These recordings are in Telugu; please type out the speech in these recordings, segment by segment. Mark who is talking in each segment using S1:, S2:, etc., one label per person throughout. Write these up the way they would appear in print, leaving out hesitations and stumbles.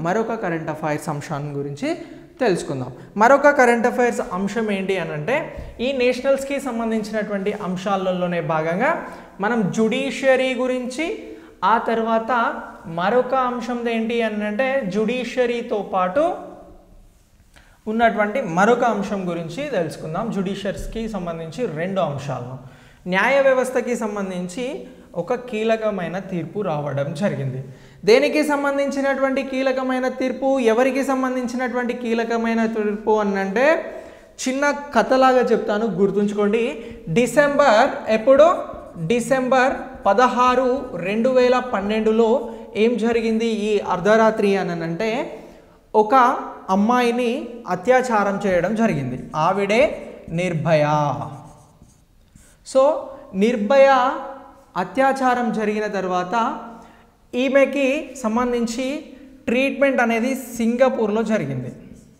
S1: మరొక కరెంట్ అఫైర్స్ అంశాన్ని గురించి తెలుసుకుందాం. మరొక కరెంట్ అఫైర్స్ అంశం ఏంటి అని అంటే ఈ నేషనల్స్కి సంబంధించినటువంటి అంశాలలోనే భాగంగా మనం జ్యుడిషియరీ గురించి, ఆ తర్వాత మరొక అంశం ఏంటి అని అంటే జ్యుడిషియరీతో పాటు ఉన్నటువంటి మరొక అంశం గురించి తెలుసుకుందాం. జ్యుడిషియరీకి సంబంధించి రెండు అంశాలను, న్యాయ వ్యవస్థకి సంబంధించి ఒక కీలకమైన తీర్పు రావడం జరిగింది. దేనికి సంబంధించినటువంటి కీలకమైన తీర్పు, ఎవరికి సంబంధించినటువంటి కీలకమైన తీర్పు అని అంటే చిన్న కథలాగా చెప్తాను, గుర్తుంచుకోండి. డిసెంబర్ 16, 2012లో ఏం జరిగింది ఈ అర్ధరాత్రి అని అంటే ఒక అమ్మాయిని అత్యాచారం చేయడం జరిగింది. ఆవిడే నిర్భయ. సో నిర్భయ అత్యాచారం జరిగిన తర్వాత ఈమెకి సంబంధించి ట్రీట్మెంట్ అనేది సింగపూర్లో జరిగింది.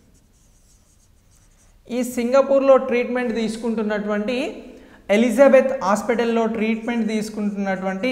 S1: ఈ సింగపూర్లో ట్రీట్మెంట్ తీసుకుంటున్నటువంటి ఎలిజబెత్ హాస్పిటల్లో ట్రీట్మెంట్ తీసుకుంటున్నటువంటి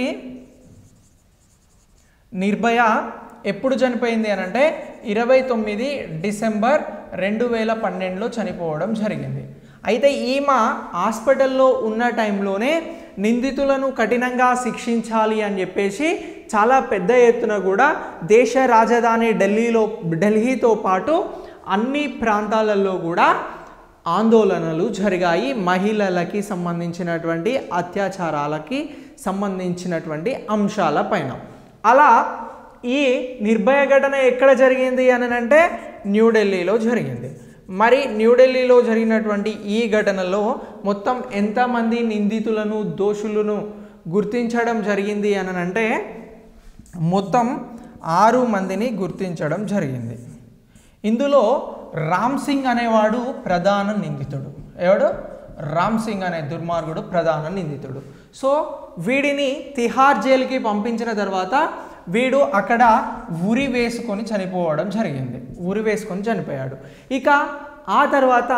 S1: నిర్భయ ఎప్పుడు చనిపోయింది అని అంటే 29 డిసెంబర్ 2012లో చనిపోవడం జరిగింది. అయితే ఈమె హాస్పిటల్లో ఉన్న టైంలోనే నిందితులను కఠినంగా శిక్షించాలి అని చెప్పేసి చాలా పెద్ద ఎత్తున కూడా దేశ రాజధాని ఢిల్లీతో పాటు అన్ని ప్రాంతాలలో కూడా ఆందోళనలు జరిగాయి మహిళలకి సంబంధించినటువంటి అత్యాచారాలకి సంబంధించినటువంటి అంశాల పైన. అలా ఈ నిర్భయ ఘటన ఎక్కడ జరిగింది అని అంటే న్యూఢిల్లీలో జరిగింది. మరి న్యూఢిల్లీలో జరిగినటువంటి ఈ ఘటనలో మొత్తం ఎంతమంది నిందితులను, దోషులను గుర్తించడం జరిగింది అని అంటే మొత్తం 6 మందిని గుర్తించడం జరిగింది. ఇందులో రామ్ సింగ్ అనేవాడు ప్రధాన నిందితుడు. ఎవడు? రామ్ సింగ్ అనే దుర్మార్గుడు ప్రధాన నిందితుడు. సో వీడిని తిహార్ జైలుకి పంపించిన తర్వాత వీడు అక్కడ ఉరి వేసుకొని చనిపోవడం జరిగింది. ఉరి వేసుకొని చనిపోయాడు. ఇక ఆ తర్వాత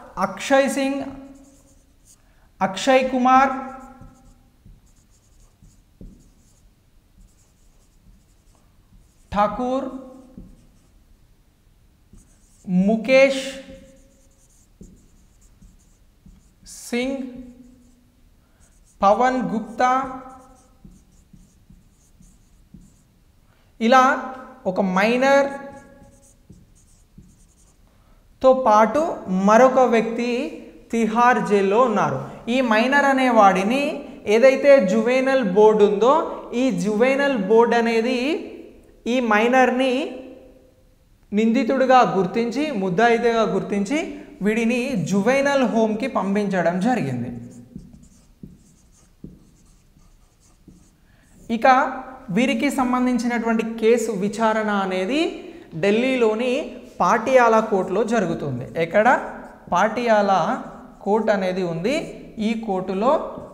S1: అక్షయ్ కుమార్, ఠాకూర్, ముఖేష్ సింగ్, పవన్ గుప్తా, ఇలా ఒక మైనర్ తో పాటు మరొక వ్యక్తి తిహార్ జైల్లో ఉన్నారు. ఈ మైనర్ అనే వాడిని ఏదైతే జువెనల్ బోర్డు ఉందో ఈ జువెనల్ బోర్డు అనేది ఈ మైనర్ని నిందితుడిగా గుర్తించి, ముద్దాయితీగా గుర్తించి వీడిని జువెనల్ హోమ్కి పంపించడం జరిగింది. ఇక వీరికి సంబంధించినటువంటి కేసు విచారణ అనేది ఢిల్లీలోని పాటియాలా కోర్టులో జరుగుతుంది. ఎక్కడ? పాటియాలా కోర్టు అనేది ఉంది. ఈ కోర్టులో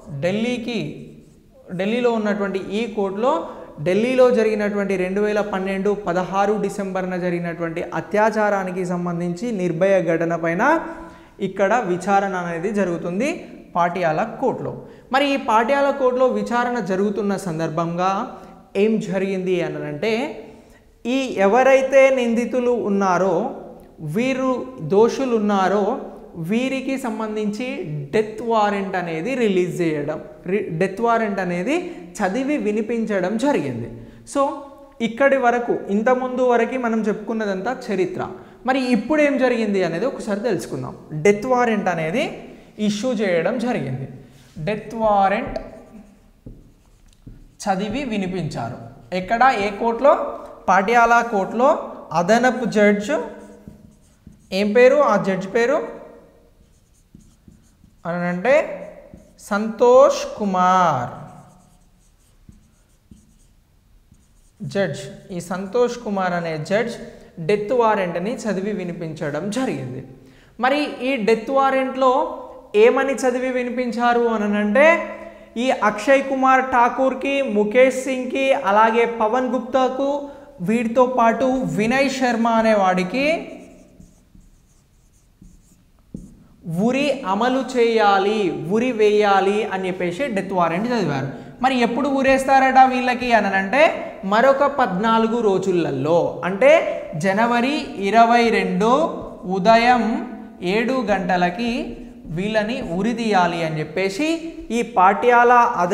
S1: ఢిల్లీలో ఉన్నటువంటి ఈ కోర్టులో ఢిల్లీలో జరిగినటువంటి 2012 16 డిసెంబర్న జరిగినటువంటి అత్యాచారానికి సంబంధించి నిర్భయ ఘటన పైన ఇక్కడ విచారణ అనేది జరుగుతుంది పాటియాలా కోర్టులో. మరి ఈ పాటియాలా కోర్టులో విచారణ జరుగుతున్న సందర్భంగా ఏం జరిగింది అని అంటే ఈ ఎవరైతే నిందితులు ఉన్నారో, వీరు దోషులు ఉన్నారో వీరికి సంబంధించి డెత్ వారెంట్ అనేది రిలీజ్ చేయడం, డెత్ వారెంట్ అనేది చదివి వినిపించడం జరిగింది. సో ఇక్కడి వరకు, ఇంతకుముందు వరకు మనం చెప్పుకున్నదంతా చరిత్ర. మరి ఇప్పుడు ఏం జరిగింది అనేది ఒకసారి తెలుసుకుందాం. డెత్ వారెంట్ అనేది ఇష్యూ చేయడం జరిగింది. డెత్ వారెంట్ చదివి వినిపించారు. ఎక్కడ? ఏ కోర్టులో? పాటియాలా కోర్టులో. అదనపు జడ్జ్ ఏం పేరు? ఆ జడ్జ్ పేరు అని అంటే సంతోష్ కుమార్ జడ్జ్. ఈ సంతోష్ కుమార్ అనే జడ్జ్ డెత్ వారెంట్ని చదివి వినిపించడం జరిగింది. మరి ఈ డెత్ వారెంట్లో ఏమని చదివి వినిపించారు అని అంటే ఈ అక్షయ్ కుమార్ ఠాకూర్కి, ముఖేష్ సింగ్కి, అలాగే పవన్ గుప్తాకు, వీటితో పాటు వినయ్ శర్మ అనే వాడికి ఉరి అమలు చేయాలి, ఉరి వేయాలి అని చెప్పేసి డెత్ వారెంట్ చదివారు. మరి ఎప్పుడు ఊరేస్తారట వీళ్ళకి అని అంటే మరొక 14 రోజులలో, అంటే జనవరి 22 ఉదయం 7 గంటలకి వీళ్ళని ఉరిదీయాలి అని చెప్పేసి ఈ పాటియాలా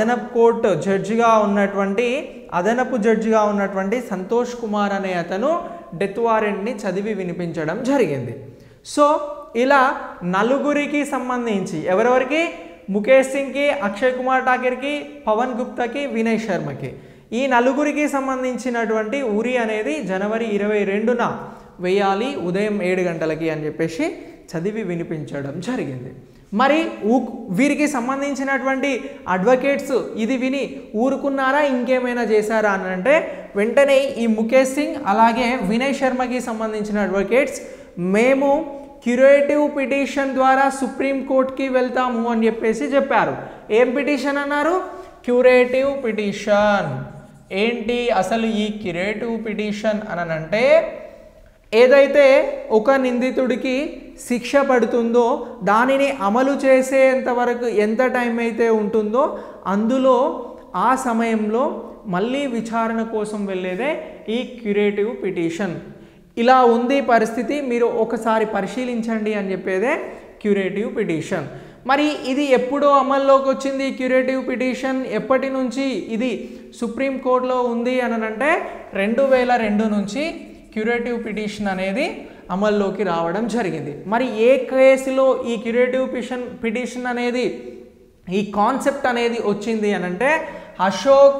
S1: అదనపు జడ్జిగా ఉన్నటువంటి సంతోష్ కుమార్ అనే అతను డెత్ వారెంట్ని చదివి వినిపించడం జరిగింది. సో ఇలా నలుగురికి సంబంధించి ఎవరెవరికి, ముఖేష్ సింగ్కి, అక్షయ్ కుమార్ ఠాకర్కి, పవన్ గుప్తాకి, వినయ్ శర్మకి, ఈ నలుగురికి సంబంధించినటువంటి ఉరి అనేది జనవరి 22న వేయాలి ఉదయం 7 గంటలకి అని చెప్పేసి చదివి వినిపించడం జరిగింది. మరి వీరికి సంబంధించినటువంటి అడ్వకేట్స్ ఇది విని ఊరుకున్నారా, ఇంకేమైనా చేశారా అని అంటే వెంటనే ఈ ముఖేష్ సింగ్ అలాగే వినయ్ శర్మకి సంబంధించిన అడ్వకేట్స్ మేము క్యూరేటివ్ పిటిషన్ ద్వారా సుప్రీంకోర్టుకి వెళ్తాము అని చెప్పేసి చెప్పారు. ఏం పిటిషన్ అన్నారు? Curative petition. ఏంటి అసలు ఈ క్యూరేటివ్ పిటిషన్ అనంటే ఏదైతే ఒక నిందితుడికి శిక్ష పడుతుందో దానిని అమలు చేసేంత వరకు ఎంత టైం అయితే ఉంటుందో అందులో ఆ సమయంలో మళ్ళీ విచారణ కోసం వెళ్ళేదే ఈ క్యూరేటివ్ పిటిషన్. ఇలా ఉంది పరిస్థితి, మీరు ఒకసారి పరిశీలించండి అని చెప్పేదే క్యూరేటివ్ పిటిషన్. మరి ఇది ఎప్పుడో అమల్లోకి వచ్చింది క్యూరేటివ్ పిటిషన్? ఎప్పటి నుంచి ఇది సుప్రీంకోర్టులో ఉంది అని అంటే 2002 నుంచి క్యూరేటివ్ పిటిషన్ అనేది అమల్లోకి రావడం జరిగింది. మరి ఏ కేసులో ఈ క్యూరేటివ్ పిటిషన్ అనేది, ఈ కాన్సెప్ట్ అనేది వచ్చింది అని అంటే అశోక్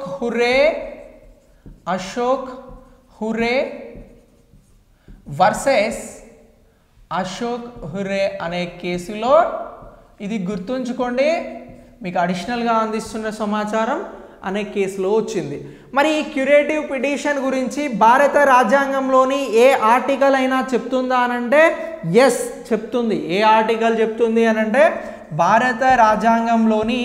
S1: హుర్రే వర్సెస్ అశోక్ హుర్రే అనే కేసులో, ఇది గుర్తుంచుకోండి, మీకు అడిషనల్గా అందిస్తున్న సమాచారం, అనే కేసులో వచ్చింది. మరి ఈ క్యూరేటివ్ పిటిషన్ గురించి భారత రాజ్యాంగంలోని ఏ ఆర్టికల్ అయినా చెప్తుందా అనంటే ఎస్ చెప్తుంది. ఏ ఆర్టికల్ చెప్తుంది అనంటే భారత రాజ్యాంగంలోని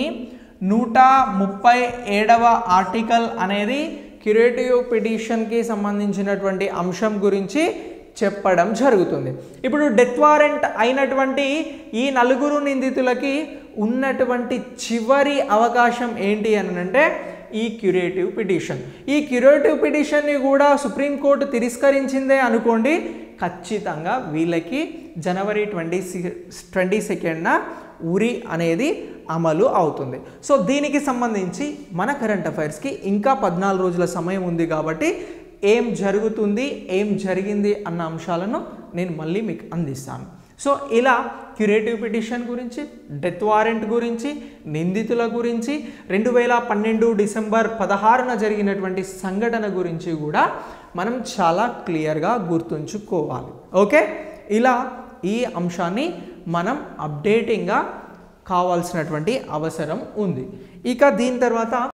S1: 137వ ఆర్టికల్ అనేది క్యూరేటివ్ పిటిషన్కి సంబంధించినటువంటి అంశం గురించి చెప్పడం జరుగుతుంది. ఇప్పుడు డెత్ వారెంట్ అయినటువంటి ఈ నలుగురు నిందితులకి ఉన్నటువంటి చివరి అవకాశం ఏంటి అని అంటే ఈ క్యూరేటివ్ పిటిషన్. ఈ క్యూరేటివ్ పిటిషన్ని కూడా సుప్రీంకోర్టు తిరస్కరించిందే అనుకోండి, ఖచ్చితంగా వీళ్ళకి జనవరి 22న ఉరి అనేది అమలు అవుతుంది. సో దీనికి సంబంధించి మన కరెంట్ అఫైర్స్కి ఇంకా 14 రోజుల సమయం ఉంది కాబట్టి ఏం జరుగుతుంది, ఏం జరిగింది అన్న అంశాలను నేను మళ్ళీ మీకు అందిస్తాను. సో ఇలా క్యూరేటివ్ పిటిషన్ గురించి, డెత్ వారెంట్ గురించి, నిందితుల గురించి, 2012 డిసెంబర్ 16న జరిగినటువంటి సంఘటన గురించి కూడా మనం చాలా క్లియర్గా గుర్తుంచుకోవాలి. ఓకే, ఇలా ఈ అంశాన్ని మనం అప్డేటింగ్గా కావాల్సినటువంటి అవసరం ఉంది. ఇక దీని తర్వాత